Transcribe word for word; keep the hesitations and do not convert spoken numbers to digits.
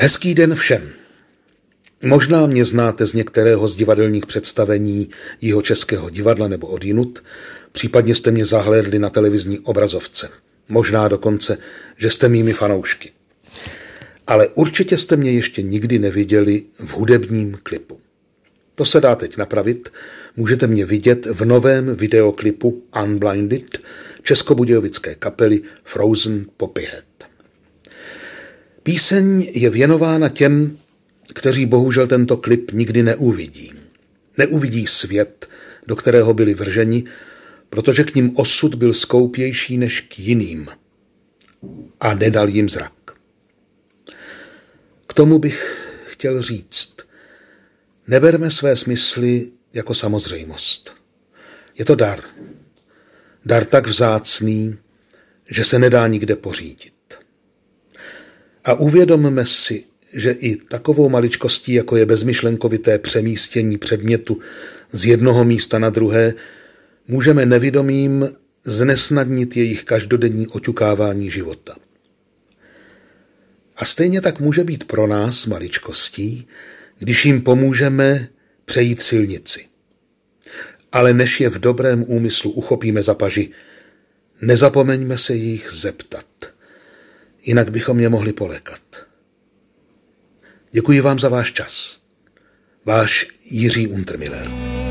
Hezký den všem. Možná mě znáte z některého z divadelních představení Jihočeského divadla nebo odjinud, případně jste mě zahlédli na televizní obrazovce. Možná dokonce, že jste mými fanoušky. Ale určitě jste mě ještě nikdy neviděli v hudebním klipu. To se dá teď napravit. Můžete mě vidět v novém videoklipu Unblinded českobudějovické kapely Frozen Poppyhead. Píseň je věnována těm, kteří bohužel tento klip nikdy neuvidí. Neuvidí svět, do kterého byli vrženi, protože k ním osud byl skoupější než k jiným a nedal jim zrak. K tomu bych chtěl říct, neberme své smysly jako samozřejmost. Je to dar. Dar tak vzácný, že se nedá nikde pořídit. A uvědomme si, že i takovou maličkostí, jako je bezmyšlenkovité přemístění předmětu z jednoho místa na druhé, můžeme nevědomým znesnadnit jejich každodenní oťukávání života. A stejně tak může být pro nás maličkostí, když jim pomůžeme přejít silnici. Ale než je v dobrém úmyslu uchopíme za paži, nezapomeňme se jich zeptat, jinak bychom je mohli polékat. Děkuji vám za váš čas. Váš Jiří Untermiller.